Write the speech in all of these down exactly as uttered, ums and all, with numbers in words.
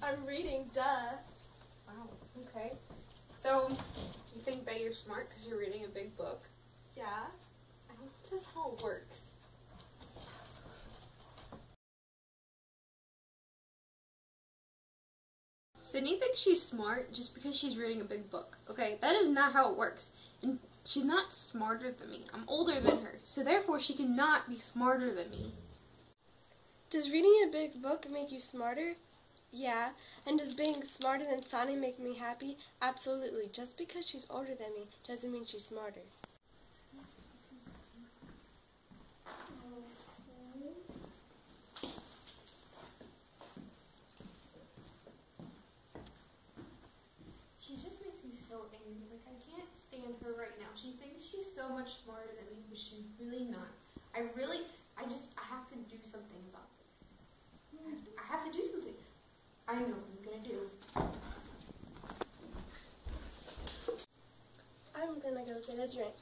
I'm reading, duh. Wow, okay. So, you think that you're smart because you're reading a big book? Yeah. I don't think this is how it works. Sydney thinks she's smart just because she's reading a big book. Okay, that is not how it works. And she's not smarter than me. I'm older than her, so therefore she cannot be smarter than me. Does reading a big book make you smarter? Yeah. And does being smarter than Sonya make me happy? Absolutely. Just because she's older than me doesn't mean she's smarter. She just makes me so angry. Like, I can't stand her right now. She thinks she's so much smarter than me, but she's really not. I really, I just, I have to do something about this. I have to do something. I know what I'm gonna do. I'm gonna go get a drink.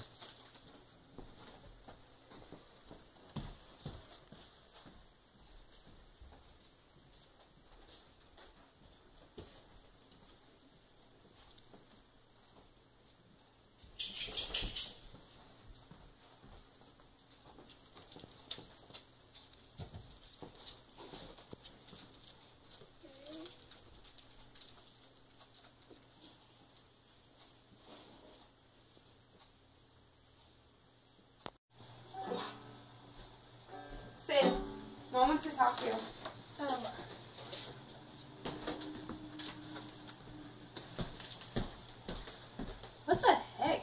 Sid, Mom wants to talk to you. Oh. What the heck?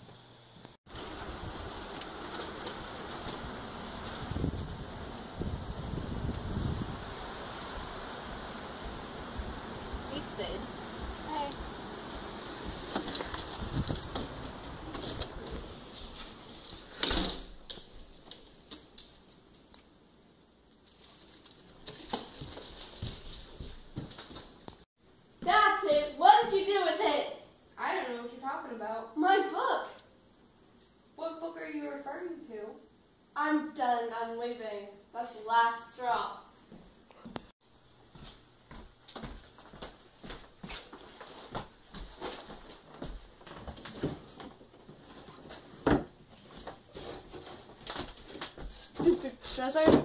Hey, Sid. Hey. That's it. What did you do with it? I don't know what you're talking about. My book. What book are you referring to? I'm done. I'm leaving. That's the last straw. Stupid professor.